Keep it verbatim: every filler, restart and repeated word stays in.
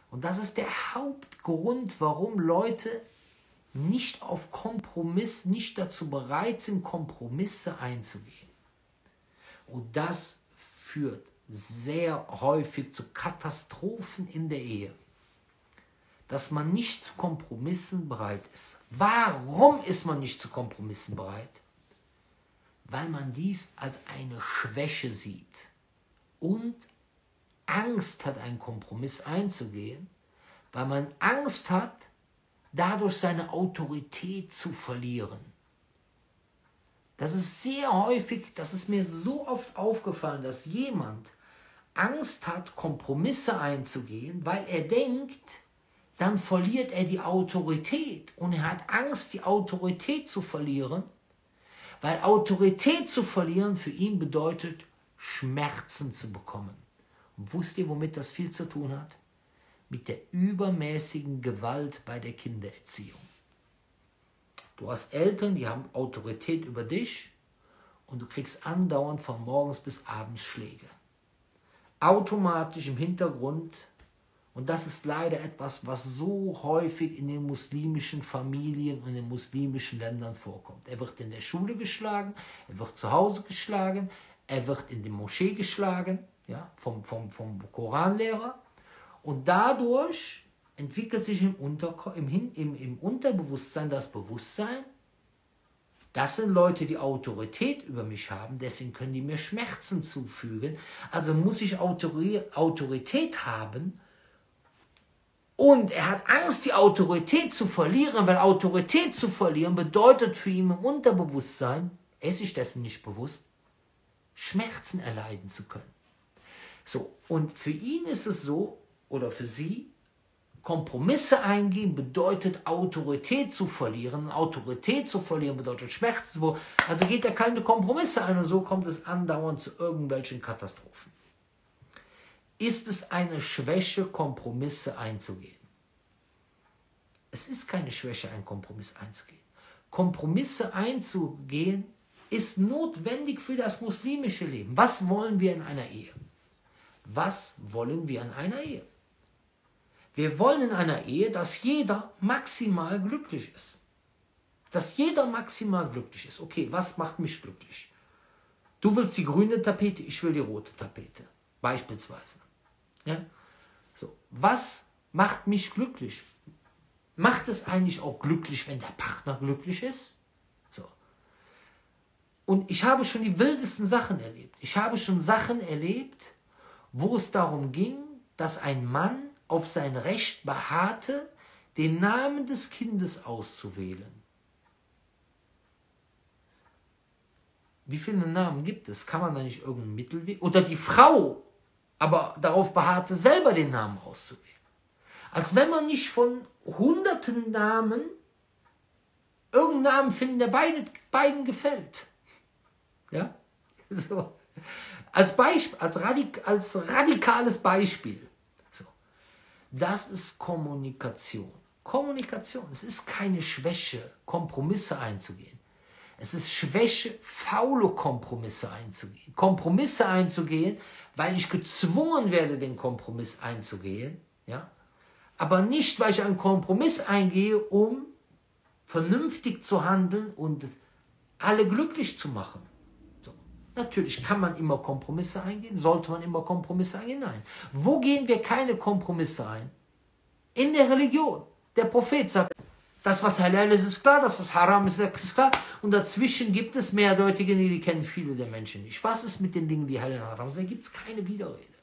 Und das ist der Hauptgrund, warum Leute nicht auf Kompromiss, nicht dazu bereit sind, Kompromisse einzugehen. Und das führt sehr häufig zu Katastrophen in der Ehe. Dass man nicht zu Kompromissen bereit ist. Warum ist man nicht zu Kompromissen bereit? Weil man dies als eine Schwäche sieht und Angst hat, einen Kompromiss einzugehen, weil man Angst hat, dadurch seine Autorität zu verlieren. Das ist sehr häufig, das ist mir so oft aufgefallen, dass jemand Angst hat, Kompromisse einzugehen, weil er denkt, dann verliert er die Autorität. Und er hat Angst, die Autorität zu verlieren, weil Autorität zu verlieren für ihn bedeutet, Schmerzen zu bekommen. Und wusst ihr, womit das viel zu tun hat? Mit der übermäßigen Gewalt bei der Kindererziehung. Du hast Eltern, die haben Autorität über dich und du kriegst andauernd von morgens bis abends Schläge. Automatisch im Hintergrund. Und das ist leider etwas, was so häufig in den muslimischen Familien und in den muslimischen Ländern vorkommt. Er wird in der Schule geschlagen, er wird zu Hause geschlagen, er wird in der Moschee geschlagen, ja, vom, vom, vom Koranlehrer. Und dadurch entwickelt sich im, Unter, im, im, im Unterbewusstsein das Bewusstsein, das sind Leute, die Autorität über mich haben, deswegen können die mir Schmerzen zufügen. Also muss ich Autorität haben. Und er hat Angst, die Autorität zu verlieren, weil Autorität zu verlieren bedeutet für ihn im Unterbewusstsein, er ist sich dessen nicht bewusst, Schmerzen erleiden zu können. So, und für ihn ist es so, oder für sie, Kompromisse eingehen bedeutet Autorität zu verlieren. Autorität zu verlieren bedeutet Schmerzen. Also geht er keine Kompromisse ein und so kommt es andauernd zu irgendwelchen Katastrophen. Ist es eine Schwäche, Kompromisse einzugehen? Es ist keine Schwäche, einen Kompromiss einzugehen. Kompromisse einzugehen ist notwendig für das muslimische Leben. Was wollen wir in einer Ehe? Was wollen wir in einer Ehe? Wir wollen in einer Ehe, dass jeder maximal glücklich ist. Dass jeder maximal glücklich ist. Okay, was macht mich glücklich? Du willst die grüne Tapete, ich will die rote Tapete. Beispielsweise. Ja? So. Was macht mich glücklich? Macht es eigentlich auch glücklich, wenn der Partner glücklich ist? So. Und ich habe schon die wildesten Sachen erlebt. Ich habe schon Sachen erlebt, wo es darum ging, dass ein Mann auf sein Recht beharrte, den Namen des Kindes auszuwählen. Wie viele Namen gibt es? Kann man da nicht irgendeinen Mittelweg? Oder die Frau aber darauf beharrte, selber den Namen auszuwählen. Als wenn man nicht von hunderten Namen irgendeinen Namen finden, der beide, beiden gefällt. Ja? So. Als, Beispiel, als, radik, als radikales Beispiel. So. Das ist Kommunikation. Kommunikation, es ist keine Schwäche, Kompromisse einzugehen. Es ist Schwäche, faule Kompromisse einzugehen. Kompromisse einzugehen, weil ich gezwungen werde, den Kompromiss einzugehen. Ja? Aber nicht, weil ich einen Kompromiss eingehe, um vernünftig zu handeln und alle glücklich zu machen. So. Natürlich kann man immer Kompromisse eingehen. Sollte man immer Kompromisse eingehen? Nein. Wo gehen wir keine Kompromisse ein? In der Religion. Der Prophet sagt, das, was halal ist, ist klar, das, was haram ist, ist klar. Und dazwischen gibt es mehrdeutige Dinge, die kennen viele der Menschen nicht. Was ist mit den Dingen, die halal und haram sind? Da gibt es keine Widerrede.